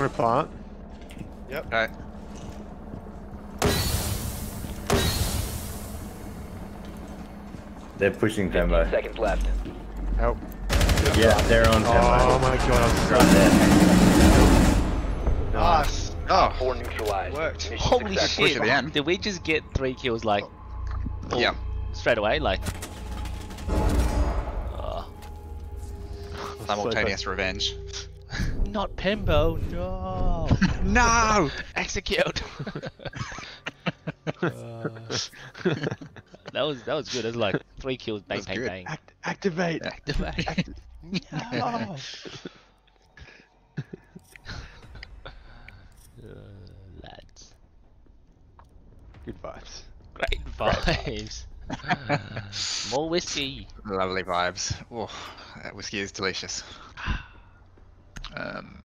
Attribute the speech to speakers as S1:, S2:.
S1: I'm gonna plant.
S2: Yep.
S3: Okay.
S4: They're pushing
S5: 15
S4: Pembo.
S5: seconds left.
S1: Help.
S4: Yeah, they're on
S1: Oh
S4: Pembo.
S1: my god, I'm
S4: Right there.
S2: Nice.
S3: Oh,
S5: 4 neutralized.
S2: Worked.
S5: Mission
S6: Holy
S5: successful.
S3: Push
S6: shit!
S3: at the end.
S6: Did we just get 3 kills like? all
S3: Yeah.
S6: Straight away, like. Oh,
S3: Simultaneous revenge.
S6: not Pembo, no!
S3: No!
S6: Execute! that was good. It was like 3 kills, bang,
S3: That's
S6: bang,
S3: good.
S6: bang.
S1: activate.
S6: Activate. No. Lads,
S1: Good vibes.
S6: great vibes. More whiskey.
S3: Lovely vibes. Oh, that whiskey is delicious.